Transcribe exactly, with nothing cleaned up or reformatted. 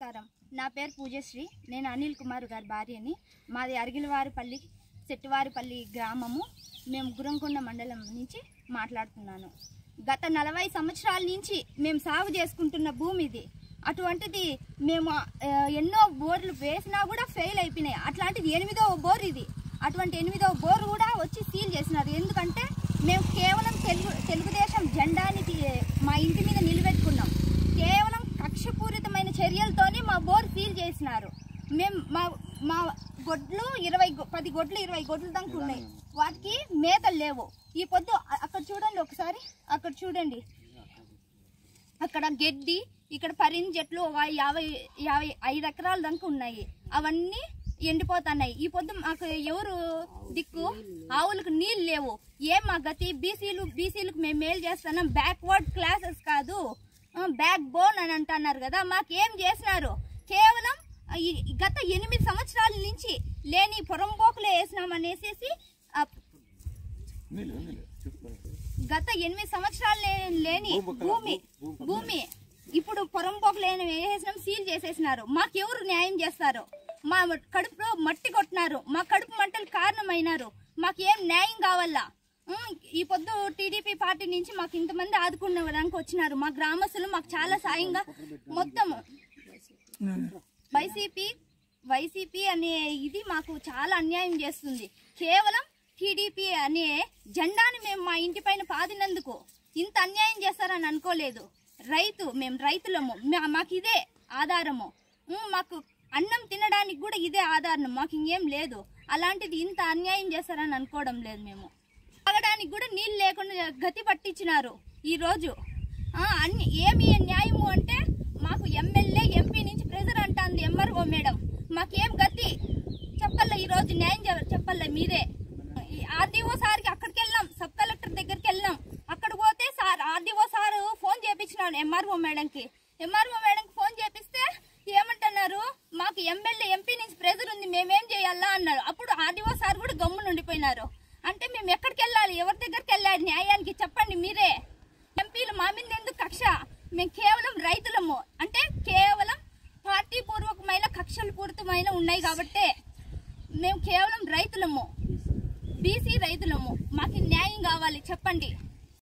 నమస్కారం. నా పేరు పూజశ్రీ. నేను అనిల్ కుమార్ గారి భార్యని. మాది అరిగిలవారిపల్లి చెట్టువారిపల్లి గ్రామము. మేము గురంకొండ మండలం నుంచి మాట్లాడుతున్నాను. గత నలభై సంవత్సరాల నుంచి మేము సాగు చేసుకుంటున్న భూమి ఇది. అటువంటిది మేము ఎన్నో బోర్లు వేసినా కూడా ఫెయిల్ అయిపోయినాయి. అట్లాంటిది ఎనిమిదవ బోర్ ఇది. అటువంటి ఎనిమిదవ బోర్ కూడా వచ్చి సీల్ చేసినారు. ఎందుకంటే మేము కేవలం తెలుగు తెలుగుదేశం జెండాని మా ఇంటి మీద నిలబెట్టుకున్నాం. కేవలం కక్షపూరితమైన చర్యలతోనే మా బోర్ సీల్ చేసినారు. మేము మా మా గొడ్లు ఇరవై పది గొడ్లు ఇరవై గొడ్లు దాకా ఉన్నాయి. వాటికి మేతలు లేవు. ఈ పొద్దు అక్కడ చూడండి, ఒకసారి అక్కడ చూడండి, అక్కడ గడ్డి, ఇక్కడ పరింది చెట్లు ఒక యాభై యాభై ఐదు ఎకరాల దాకా ఉన్నాయి. అవన్నీ ఎండిపోతున్నాయి. ఈ పొద్దు మాకు ఎవరు దిక్కు? ఆవులకు నీళ్ళు లేవు. ఏం మా గతి? బీసీలు బీసీలకు మేము మేలు చేస్తున్నాం, బ్యాక్వర్డ్ క్లాసెస్ కాదు బ్యాక్ బోన్ అని అంటున్నారు కదా. మాకేం చేసినారు? కేవలం గత ఎనిమిది సంవత్సరాల నుంచి లేని పొరంబోకులే వేసినామనేసి గత ఎనిమిది సంవత్సరాలు లేని భూమి భూమి ఇప్పుడు పొరంబోకులు వేసేసినాం, సీల్ చేసేసినారు. మాకెవరు న్యాయం చేస్తారు? మా కడుపులో మట్టి కొట్టినారు. మా కడుపు మంటలు కారణమైనారు. మాకేం న్యాయం కావాలా? ఈ పొద్దు టీడీపీ పార్టీ నుంచి మాకు ఇంతమంది ఆదుకునేదానికి వచ్చినారు. మా గ్రామస్తులు మాకు చాలా సాయంగా మొత్తం వైసీపీ వైసీపీ అనే ఇది మాకు చాలా అన్యాయం చేస్తుంది. కేవలం టీడీపీ అనే జెండాని మేము మా ఇంటి పైన పాదినందుకు ఇంత అన్యాయం చేస్తారని అనుకోలేదు. రైతు మేము రైతులము, మాకు ఇదే ఆధారము. మాకు అన్నం తినడానికి కూడా ఇదే ఆధారం. మాకు ఇంకేం లేదు. అలాంటిది ఇంత అన్యాయం చేస్తారని అనుకోవడం లేదు. మేము తాగడానికి కూడా నీళ్ళు లేకుండా గతి పట్టించినారు. ఈరోజు అన్ని ఏమి న్యాయము అంటే మాకు ఎమ్మెల్యే ఎంపీ నుంచి ప్రెజర్ అంటుంది ఎంఆర్ఓ మేడం. మాకేం గతి చెప్పాల? ఈరోజు న్యాయం చెప్పాల మీరే. ఆర్డీఓ సార్కి అక్కడికి వెళ్ళాం, సబ్ కలెక్టర్ దగ్గరికి వెళ్ళాం. అక్కడ పోతే సార్ ఆర్డీఓ సార్ ఫోన్ చేపించినాను ఎంఆర్ఓ మేడంకి. ఎంఆర్ఓ మేడంకి ఫోన్ చేపిస్తే ఏమంటున్నారు? మాకు ఎమ్మెల్యే ఎంపీ నుంచి ప్రెజర్ ఉంది, మేమేం చేయాలా అన్నారు. అప్పుడు ఆర్డీఓ సార్ కూడా గమ్మున ఉండిపోయినారు. అంటే మేము ఎక్కడికి వెళ్ళాలి? ఎవరి దగ్గరికి వెళ్ళాలి న్యాయానికి? చెప్పండి మీరే. ఎంపీలు మా మీద ఎందుకు కక్ష? మేము కేవలం రైతులము. అంటే కేవలం పార్టీ పూర్వకమైన కక్షలు పూరితమైన ఉన్నాయి కాబట్టి మేము కేవలం రైతులము, బీసీ రైతులము. మాకు న్యాయం కావాలి, చెప్పండి.